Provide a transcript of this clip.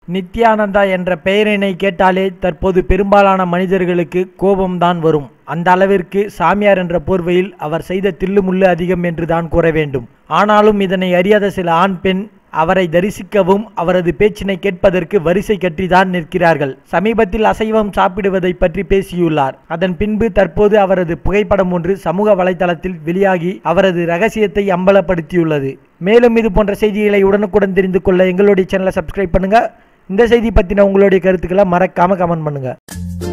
நித்யானந்தா என்ற பெயரினை கேட்டாலே தற்போது பெரும்பாலான மனிதர்களுக்கு கோபம்தான் வரும். அந்த அளவிற்கு சாமியார் என்ற போர்வையில் அவர் செய்த தில்லுமுள்ளு அதிகம் என்றுதான் கூற வேண்டும். ஆனாலும் இதனை அறியாத சில ஆண் பெண் அவரை தரிசிக்கவும் அவரது பேச்சினை கேட்பதற்கு வரிசை கட்டிதான் நிற்கிறார்கள். சமீபத்தில் அசைவம் சாப்பிடுவதை பற்றி பேசியுள்ளார். அதன் பின்பு தற்போது அவரது புகைப்படம் ஒன்று சமூக வலைதளத்தில் வெளியாகி அவரது ரகசியத்தை அம்பலப்படுத்தியுள்ளது. மேலும் இது போன்ற செய்திகளை உடனுக்குடன் தெரிந்து கொள்ள எங்களுடைய சேனலை சப்ஸ்கிரைப் பண்ணுங்க. இந்த செய்தி பற்றின உங்களுடைய கருத்துக்களை மறக்காம கமெண்ட் பண்ணுங்க.